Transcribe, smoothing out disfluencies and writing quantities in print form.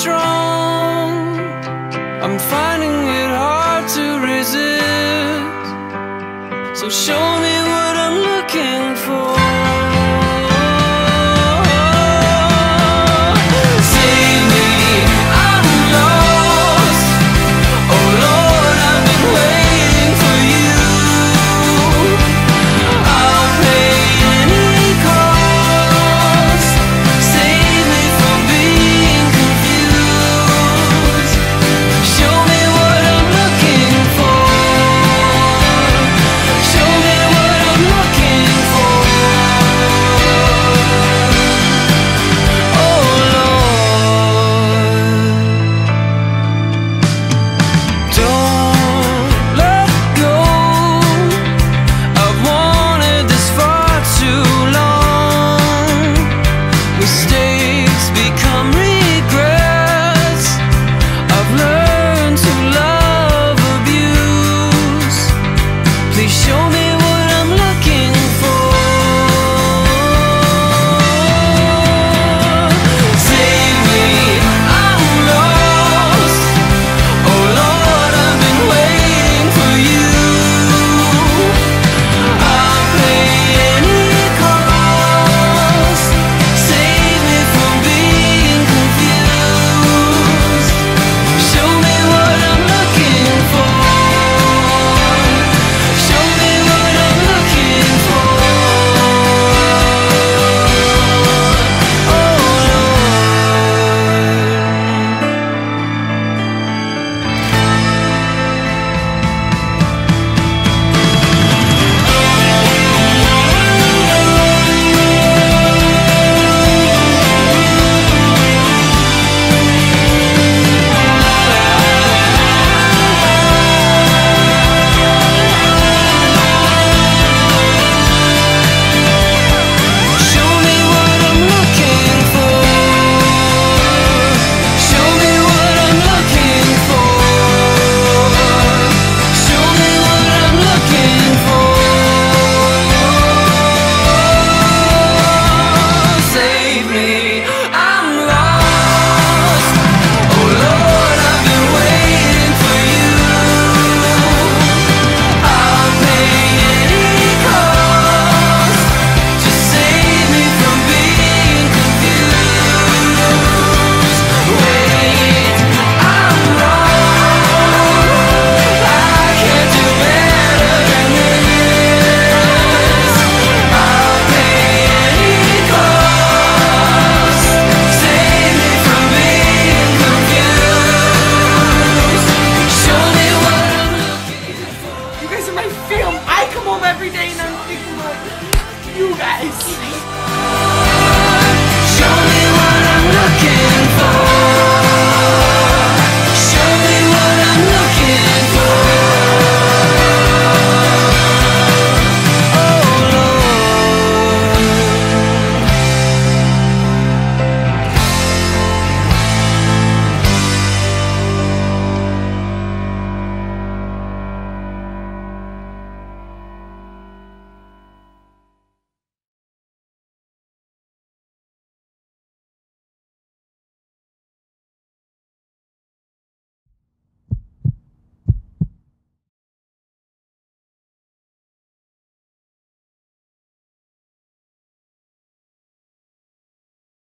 strong. I'm finding it hard to resist. So show me what I'm looking for. Save me, I'm lost. Oh Lord, I've been waiting for you. I'll pay any cost. Save me from being confused. Show me what I'm looking for. Show me what I'm looking for. Oh Lord, don't let go. I've wanted this far too long. Mistakes become regrets. I've learned to love abuse. Please show me what I'm looking for. Save me, I'm lost. Oh Lord, I've been waiting for you. I'll pay any cost. Save me from being confused. Show me what I'm looking for. Show me what I'm looking for. Oh show me what I'm looking for. Show me what I'm looking for. Show me what I'm looking for. Save me, I'm lost. Oh Lord, I've been waiting for you. I'll pay any cost. Just save me from being confused. Wait, I'm wrong. I can't do better than this. I'll pay any cost. Save me from being confused. Show me what I'm looking for. You guys are my film. I come home every day and I'm thinking about you guys.